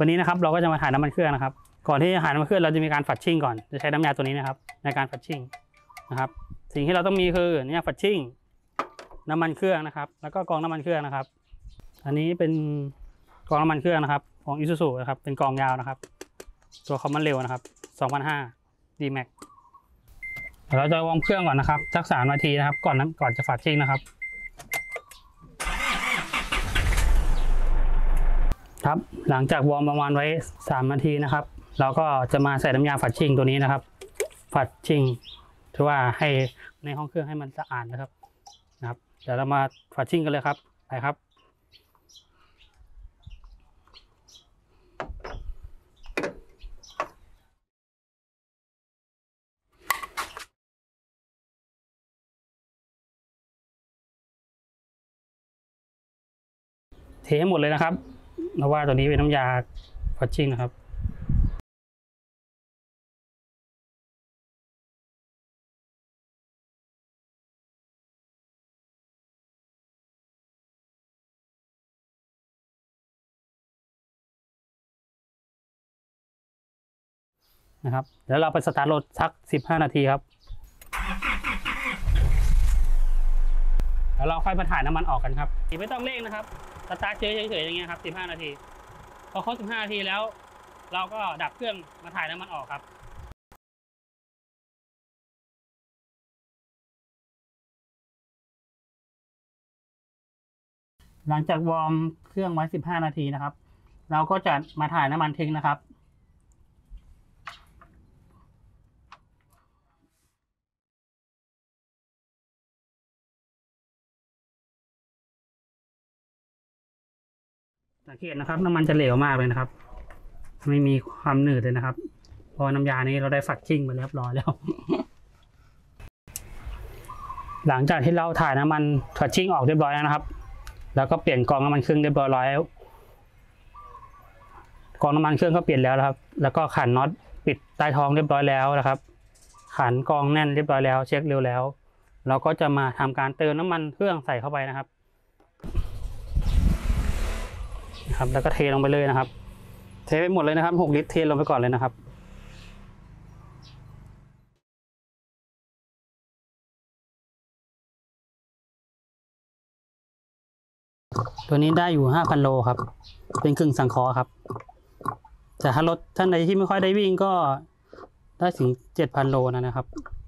วันนี้นะครับเราก็จะมาถ่ายน้ำมันเครื่องนะครับก่อนที่จะถ่ายน้ำมันเครื่องเราจะมีการฝัดชิ่งก่อนจะใช้น้ำยาตัวนี้นะครับในการฝัดชิ่งนะครับสิ่งที่เราต้องมีคือเนี่ยฝัดชิ่งน้ำมันเครื่องนะครับแล้วก็กรองน้ำมันเครื่องนะครับอันนี้เป็นกรองน้ำมันเครื่องนะครับของ Isuzu นะครับเป็นกรองยาวนะครับตัวคอมมันเร็วนะครับ2005 D-Max เราจะวอร์มเครื่องก่อนนะครับสัก3 นาทีนะครับก่อนจะฝัดชิ่งนะครับครับหลังจากวอร์มประมาณไว้3 นาทีนะครับเราก็จะมาใส่น้ำยาฝัดชิ่งตัวนี้นะครับฝัดชิ่งถือว่าให้ในห้องเครื่องให้มันสะอาดนะครับเดี๋ยวเรามาฝัดชิ่งกันเลยครับไปครับเทให้หมดเลยนะครับเพราะว่าตัวนี้เป็นน้ำยาฝัดชิ่งนะครับแล้วเราไปสตาร์ทรถสัก15 นาทีครับแล้วเราค่อยมาถ่ายน้ำมันออกกันครับไม่ต้องเร่งนะครับสตาร์ทเฉยๆอย่างเงี้ยครับ15 นาทีพอครบ15 นาทีแล้วเราก็ดับเครื่องมาถ่ายน้ำมันออกครับหลังจากวอร์มเครื่องไว้15 นาทีนะครับเราก็จะมาถ่ายน้ำมันทิ้งนะครับสังเกตนะครับน้ำมันจะเหลวมากเลยนะครับไม่มีความหนืดเลยนะครับเพราะน้ำยานี้เราได้ฝัดชิ่งไปเรียบร้อยแล้ว หลังจากที่เราถ่ายน้ำมันฝัดชิ่งออกเรียบร้อยแล้วนะครับแล้วก็เปลี่ยนกรองน้ำมันเครื่องเรียบร้อยแล้วกรองน้ำมันเครื่องก็เปลี่ยนแล้วนะครับแล้วก็ขันน็อตปิดใต้ท้องเรียบร้อยแล้วนะครับขันกรองแน่นเรียบร้อยแล้วเช็คเร็วแล้วเราก็จะมาทำการเติมน้ำมันเครื่องใส่เข้าไปนะครับแล้วก็เทลงไปเลยนะครับเทไปหมดเลยนะครับ6 ลิตรเทลงไปก่อนเลยนะครับตัวนี้ได้อยู่ 5,000 โลครับเป็นครึ่งสังเคราะห์ครับแต่ถ้ารถท่านใดที่ไม่ค่อยได้วิ่งก็ได้ถึง 7,000 โลนะครับ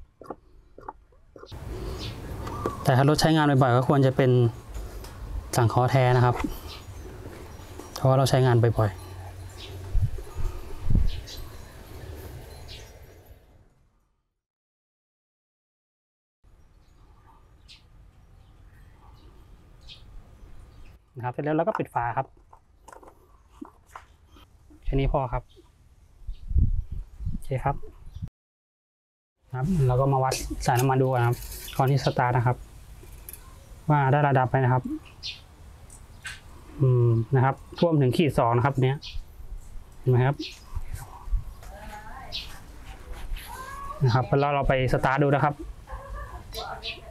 แต่ถ้ารถใช้งานบ่อยๆก็ควรจะเป็นสังเคราะห์แท้นะครับเพราะว่าเราใช้งานบ่อยๆเสร็จแล้วเราก็ปิดฝาครับแค่นี้พอครับโอเคครับเราก็มาวัดสายน้ำมันดูนะครับก่อนที่สตาร์ทนะครับว่าได้ระดับไปนะครับท่วมถึงขีด 2นะครับเนี้ยเห็นไหมครับแล้วเราไปสตาร์ทดูนะครับ